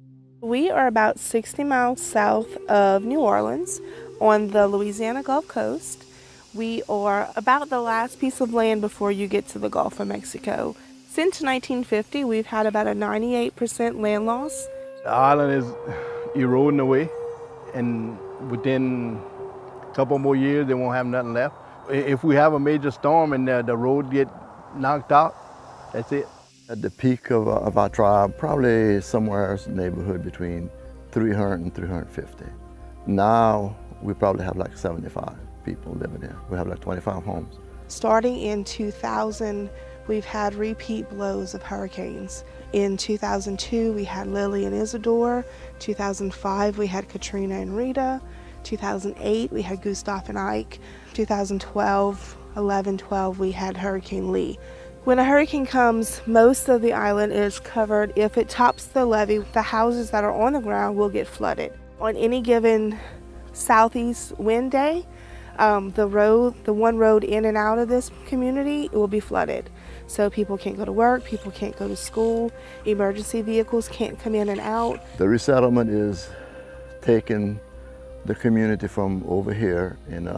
We are about 60 miles south of New Orleans on the Louisiana Gulf Coast. We are about the last piece of land before you get to the Gulf of Mexico. Since 1950, we've had about a 98% land loss. The island is eroding away, and within a couple more years, they won't have nothing left. If we have a major storm and the road get knocked out, that's it. At the peak of our tribe, probably somewhere in the neighborhood between 300 and 350. Now, we probably have like 75 people living there. We have like 25 homes. Starting in 2000, we've had repeat blows of hurricanes. In 2002, we had Lily and Isidore. 2005, we had Katrina and Rita. 2008, we had Gustav and Ike. 2012, 11, 12, we had Hurricane Lee. When a hurricane comes, most of the island is covered. If it tops the levee, the houses that are on the ground will get flooded. On any given southeast wind day, the one road in and out of this community will be flooded. So people can't go to work, people can't go to school, emergency vehicles can't come in and out. The resettlement is taking the community from over here in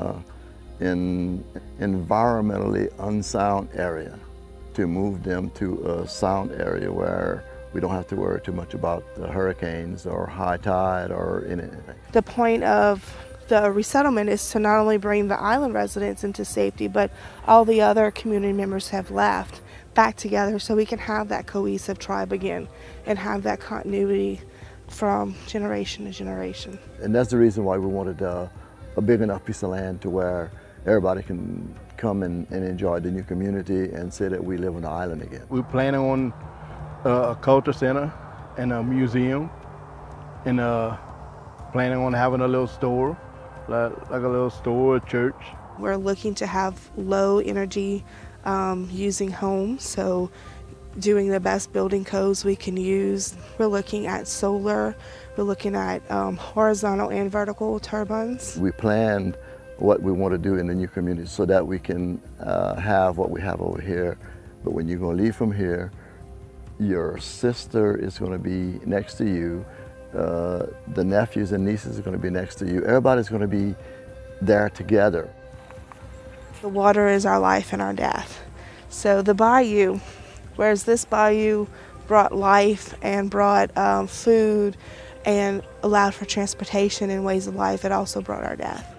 an environmentally unsound area to move them to a sound area where we don't have to worry too much about the hurricanes or high tide or anything. The point of the resettlement is to not only bring the island residents into safety, but all the other community members have left back together so we can have that cohesive tribe again and have that continuity from generation to generation. And that's the reason why we wanted a big enough piece of land to where everybody can come and enjoy the new community and say that we live on the island again. We're planning on a culture center and a museum, and planning on having a little store, like a little store, a church. We're looking to have low energy using homes, so doing the best building codes we can use. We're looking at solar, we're looking at horizontal and vertical turbines. We planned what we want to do in the new community so that we can have what we have over here. But when you're going to leave from here, your sister is going to be next to you, the nephews and nieces are going to be next to you. Everybody's going to be there together. The water is our life and our death. So the bayou, whereas this bayou brought life and brought food and allowed for transportation and ways of life, it also brought our death.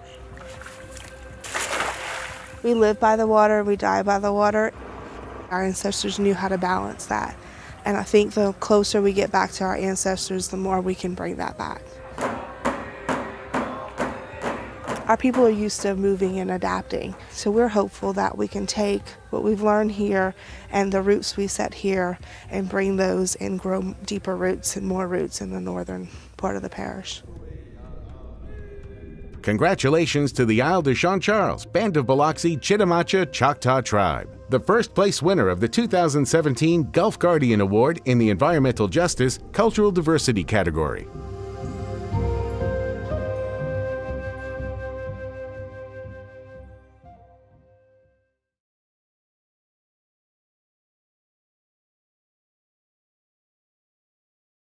We live by the water, we die by the water. Our ancestors knew how to balance that. And I think the closer we get back to our ancestors, the more we can bring that back. Our people are used to moving and adapting, so we're hopeful that we can take what we've learned here and the roots we set here and bring those and grow deeper roots and more roots in the northern part of the parish. Congratulations to the Isle de Jean Charles Band of Biloxi Chitimacha Choctaw Tribe, the first place winner of the 2017 Gulf Guardian Award in the Environmental Justice Cultural Diversity category.